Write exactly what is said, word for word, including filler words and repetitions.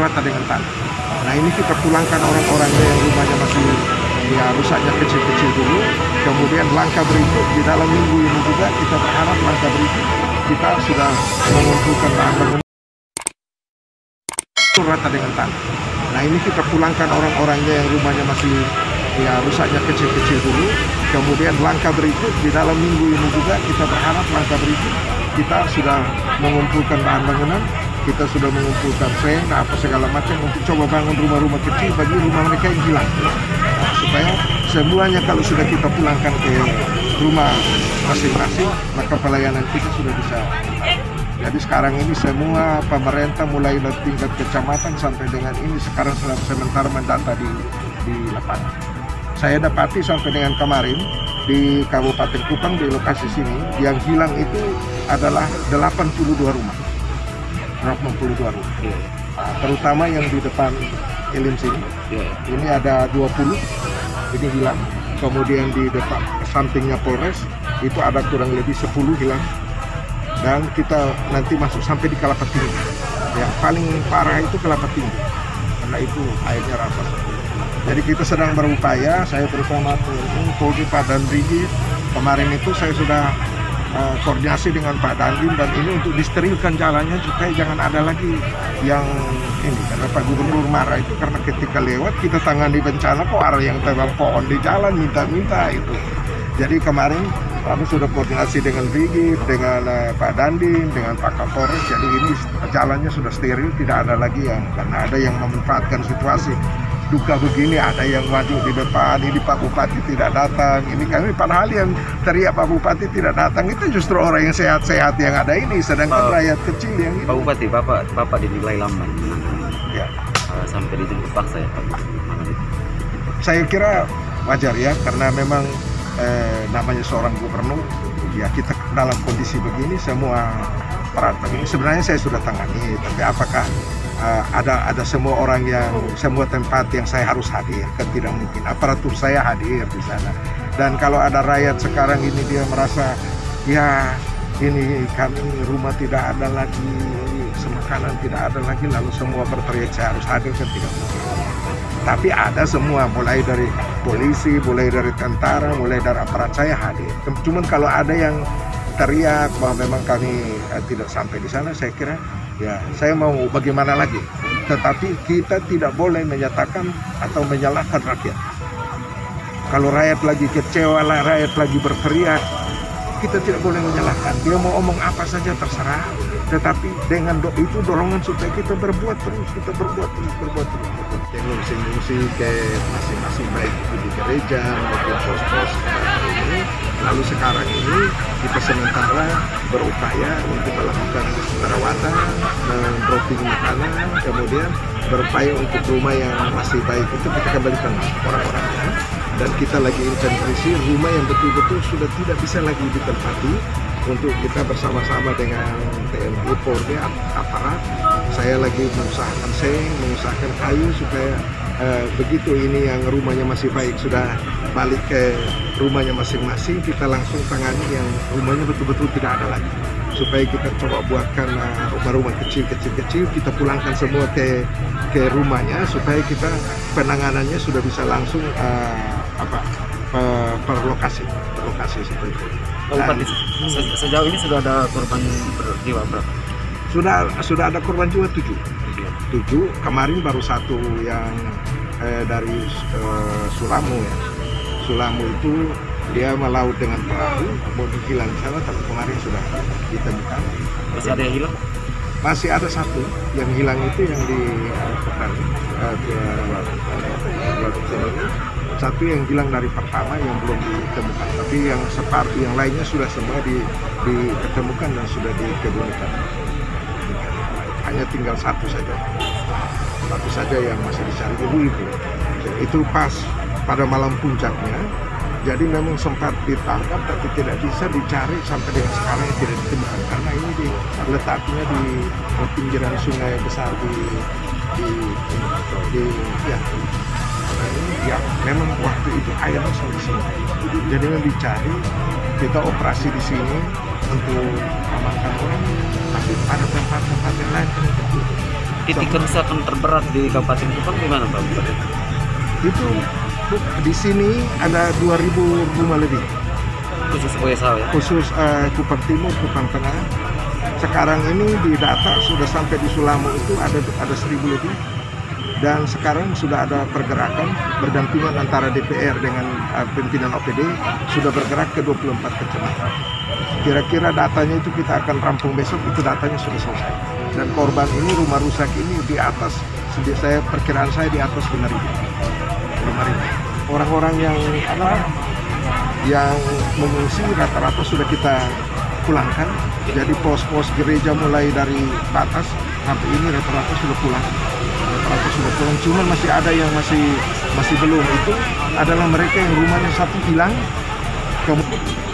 rata dengan tanah. Nah ini kita pulangkan orang-orangnya yang rumahnya masih ya rusaknya kecil-kecil dulu. Kemudian langkah berikut di dalam minggu ini juga kita berharap langkah berikut kita sudah mengumpulkan bahan bangunan rata dengan tanah. Nah ini kita pulangkan orang-orangnya yang rumahnya masih ya rusaknya kecil-kecil dulu. Kemudian langkah berikut di dalam minggu ini juga kita berharap langkah berikut kita sudah mengumpulkan bahan bangunan, kita sudah mengumpulkan frame, apa segala macam untuk coba bangun rumah-rumah kecil bagi rumah mereka yang hilang. Nah, supaya semuanya kalau sudah kita pulangkan ke rumah masing-masing, maka pelayanan kita sudah bisa. Jadi sekarang ini semua pemerintah mulai dari tingkat kecamatan sampai dengan ini sekarang sedang sementara mendata di, di lapangan. Saya dapati sampai dengan kemarin di Kabupaten Kupang di lokasi sini yang hilang itu adalah delapan puluh dua rumah. delapan puluh dua rumah. Nah, terutama yang di depan Elim sini. Ini ada dua puluh ini hilang. Kemudian di depan sampingnya Polres itu ada kurang lebih sepuluh hilang. Dan kita nanti masuk sampai di Kelapa Tinggi. Yang paling parah itu Kelapa Tinggi, karena itu airnya rapat. Jadi kita sedang berupaya, saya bersama Polri Pak Dandim. Kemarin itu saya sudah uh, koordinasi dengan Pak Dandim dan ini untuk disterilkan jalannya supaya jangan ada lagi yang ini. Karena Pak Gubernur marah itu karena ketika lewat kita tangani bencana kok ada yang tebang pohon di jalan minta-minta itu. Jadi kemarin kami sudah koordinasi dengan Brigif, dengan uh, Pak Dandim, dengan Pak Kapolres. Jadi ini jalannya sudah steril, tidak ada lagi yang karena ada yang memanfaatkan situasi duka begini, ada yang maju di depan, ini Pak Bupati tidak datang. Ini kami padahal yang teriak Pak Bupati tidak datang itu justru orang yang sehat-sehat yang ada ini, sedangkan Pak, rakyat kecil yang ini. Pak Bupati, Bapak, Bapak dinilai lamban ya. uh, sampai dijemput paksa ya Pak. Saya kira wajar ya, karena memang Eh, namanya seorang gubernur, ya kita dalam kondisi begini semua peralatan ini sebenarnya saya sudah tangani, tapi apakah uh, ada ada semua orang yang semua tempat yang saya harus hadir, kan tidak mungkin. Aparatur saya hadir di sana, dan kalau ada rakyat sekarang ini dia merasa ya ini kami rumah tidak ada lagi, semakanan tidak ada lagi, lalu semua berteriak saya harus hadir, kan tidak mungkin. Tapi ada semua, mulai dari polisi, mulai dari tentara, mulai dari aparat saya hadir. Cuman kalau ada yang teriak bahwa memang kami eh, tidak sampai di sana, saya kira ya saya mau bagaimana lagi. Tetapi kita tidak boleh menyatakan atau menyalahkan rakyat. Kalau rakyat lagi kecewa, rakyat lagi berteriak, kita tidak boleh menyalahkan. Dia mau omong apa saja terserah. Tetapi dengan do itu dorongan supaya kita berbuat terus, kita berbuat terus, berbuat terus. Mengungsi-mengungsi ke masing-masing, baik itu di gereja maupun pos-pos ini. Lalu sekarang ini kita sementara berupaya untuk melakukan perawatan, dropping makanan, kemudian berupaya untuk rumah yang masih baik itu kita kembalikan orang-orangnya. Dan kita lagi intensi rumah yang betul-betul sudah tidak bisa lagi ditempati, untuk kita bersama-sama dengan T N I, Polri, aparat. Saya lagi mengusahakan seng, mengusahakan kayu supaya eh, begitu ini yang rumahnya masih baik sudah balik ke rumahnya masing-masing, kita langsung tangani yang rumahnya betul-betul tidak ada lagi. Supaya kita coba buatkan rumah-rumah kecil-kecil-kecil, kita pulangkan semua ke ke rumahnya supaya kita penanganannya sudah bisa langsung uh, apa per, per lokasi, per lokasi seperti itu. Pak Bupati, se sejauh ini sudah ada korban jiwa berapa? Sudah sudah ada korban jiwa tujuh. Tujuh. Kemarin baru satu yang eh, dari eh, Sulamu ya. Sulamu itu dia melaut dengan perahu, mau hilang di sana, tapi kemarin sudah ditemukan. Masih ada yang hilang? Masih ada satu yang hilang itu yang di Petani. Uh, satu yang hilang dari pertama yang belum ditemukan, tapi yang seperti yang lainnya sudah semua di, ditemukan dan sudah dikebumikan. Hanya tinggal satu saja, satu saja yang masih dicari ibu itu. Itu pas pada malam puncaknya. Jadi memang sempat ditangkap tapi tidak bisa dicari sampai dengan sekarang yang tidak ditemukan karena ini di, letaknya di pinggiran sungai besar di di, di, di ya, ini, ya memang waktu itu airnya sampai sini. Jadi memang dicari, kita operasi di sini untuk amankan orang, tapi pada tempat-tempat yang lain kan titik kerusakan terberat di Kabupaten Kupang di mana Pak? Itu di sini ada dua ribu rumah lebih. Khusus O S H ya? Khusus uh, Kupang Timur, Kupang Tengah. Sekarang ini di data sudah sampai di Sulamo itu ada ada seribu lebih. Dan sekarang sudah ada pergerakan berdampingan antara D P R dengan uh, pimpinan O P D sudah bergerak ke dua puluh empat kecamatan. Kira-kira datanya itu kita akan rampung besok, itu datanya sudah selesai. Dan korban ini, rumah rusak ini di atas, saya perkiraan saya di atas lima ribu. Orang-orang yang apa, yang mengungsi rata-rata sudah kita pulangkan. Jadi pos-pos gereja mulai dari batas sampai ini rata-rata sudah pulang. Rata-rata sudah pulang. Cuman masih ada yang masih masih belum, itu adalah mereka yang rumahnya satu hilang. Kemudian